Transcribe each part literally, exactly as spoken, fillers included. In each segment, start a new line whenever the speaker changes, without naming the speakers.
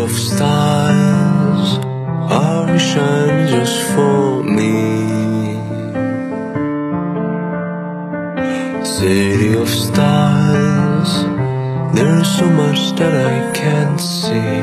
of stars, are you shining just for me? City of stars, there's so much that I can't see.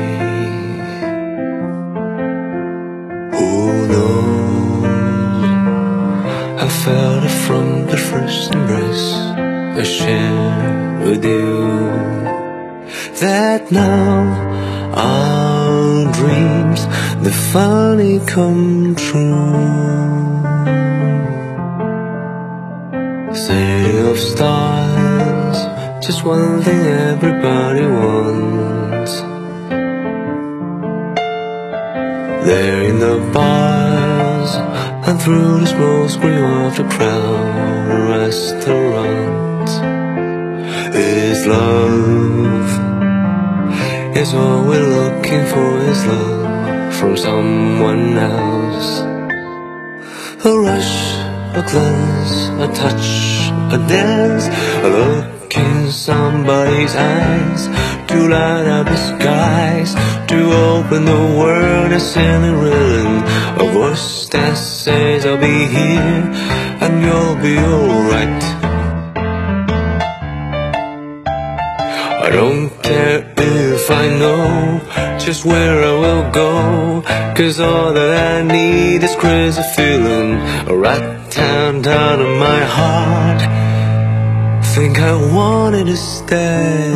Who knows? I felt it from the first embrace I shared with you, that now our dreams, they finally come true. City of stars, just one thing everybody wants. There in the bars and through the smoke screen of the crowded restaurants, is love. Is all we're looking for is love from someone else. A rush, a glance, a touch, a dance, a look in somebody's eyes, to light up the skies, to open the world as in a rhythm, a voice that says I'll be here and you'll be alright. I don't care if I know just where I will go, 'cause all that I need is crazy feeling right down, down in my heart. Think I wanted to stay.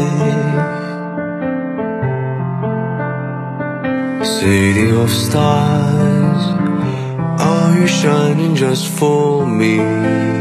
City of stars, are you shining just for me?